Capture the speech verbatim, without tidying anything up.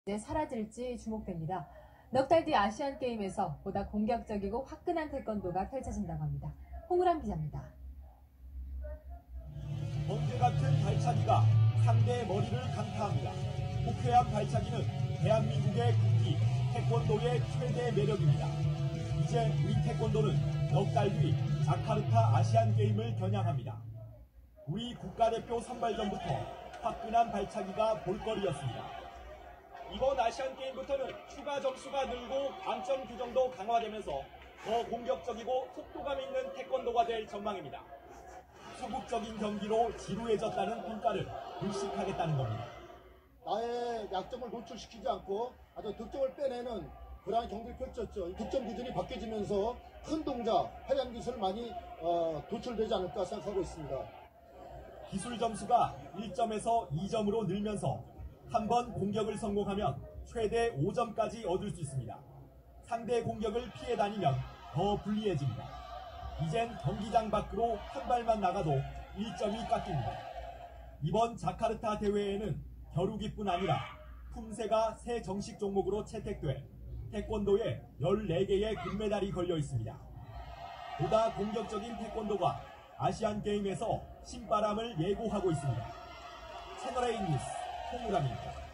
이제 사라질지 주목됩니다. 넉 달 뒤 아시안게임에서 보다 공격적이고 화끈한 태권도가 펼쳐진다고 합니다. 홍우람 기자입니다. 번개 같은 발차기가 상대의 머리를 강타합니다. 호쾌한 발차기는 대한민국의 국기 태권도의 최대 매력입니다. 이제 우리 태권도는 넉 달 뒤 자카르타 아시안게임을 겨냥합니다. 우리 국가대표 선발전부터 화끈한 발차기가 볼거리였습니다. 이번 아시안게임부터는 추가 점수가 늘고 감점 규정도 강화되면서 더 공격적이고 속도감 있는 태권도가 될 전망입니다. 소극적인 경기로 지루해졌다는 평가를 불식하겠다는 겁니다. 나의 약점을 노출시키지 않고 아주 득점을 빼내는 그러한 경기를 펼쳤죠. 득점 기준이 바뀌어지면서 큰 동작, 하얀 기술 많이 어, 도출되지 않을까 생각하고 있습니다. 기술 점수가 일 점에서 이 점으로 늘면서 한 번 공격을 성공하면 최대 오 점까지 얻을 수 있습니다. 상대 공격을 피해 다니면 더 불리해집니다. 이젠 경기장 밖으로 한 발만 나가도 일 점이 깎입니다. 이번 자카르타 대회에는 겨루기뿐 아니라 품새가 새 정식 종목으로 채택돼 태권도에 열네 개의 금메달이 걸려 있습니다. 보다 공격적인 태권도가 아시안게임에서 신바람을 예고하고 있습니다. 채널A 뉴스 홍우람입니다.